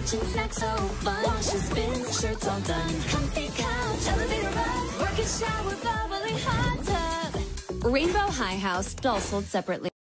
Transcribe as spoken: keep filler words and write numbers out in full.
Kitchen snack so fun. Wash and spin, shirts all done. Comfy couch, elevator rug. Work and shower, bubbling hot tub. Rainbow High House, all sold separately.